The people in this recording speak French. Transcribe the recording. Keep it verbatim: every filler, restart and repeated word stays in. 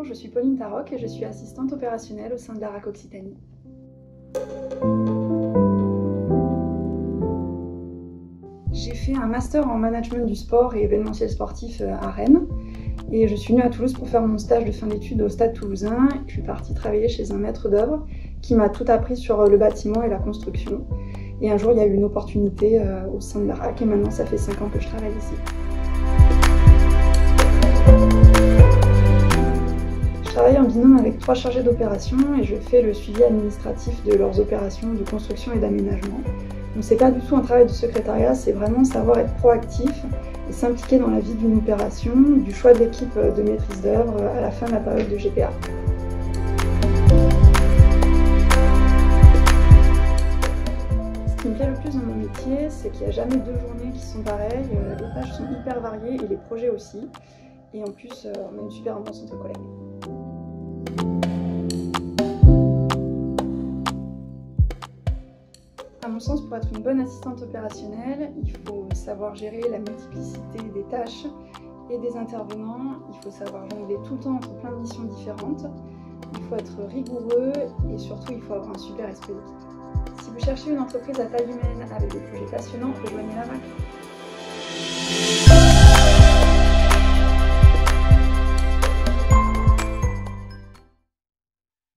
je suis Pauline Taroc et je suis assistante opérationnelle au sein de l'A R A C Occitanie. J'ai fait un master en management du sport et événementiel sportif à Rennes et je suis venue à Toulouse pour faire mon stage de fin d'études au Stade Toulousain. Je suis partie travailler chez un maître d'œuvre qui m'a tout appris sur le bâtiment et la construction. Et un jour, il y a eu une opportunité au sein de l'A R A C et maintenant ça fait cinq ans que je travaille ici. Je travaille en binôme avec trois chargés d'opération et je fais le suivi administratif de leurs opérations de construction et d'aménagement. Donc c'est pas du tout un travail de secrétariat, c'est vraiment savoir être proactif et s'impliquer dans la vie d'une opération, du choix de l'équipe de maîtrise d'œuvre à la fin de la période de G P A. Ce qui me plaît le plus dans mon métier, c'est qu'il n'y a jamais deux journées qui sont pareilles, les tâches sont hyper variées et les projets aussi. Et en plus, on a une super ambiance entre collègues. À mon sens, pour être une bonne assistante opérationnelle, il faut savoir gérer la multiplicité des tâches et des intervenants. Il faut savoir jongler tout le temps entre plein de missions différentes. Il faut être rigoureux et surtout, il faut avoir un super esprit d'équipe. Si vous cherchez une entreprise à taille humaine avec des projets passionnants, rejoignez l'A R A C.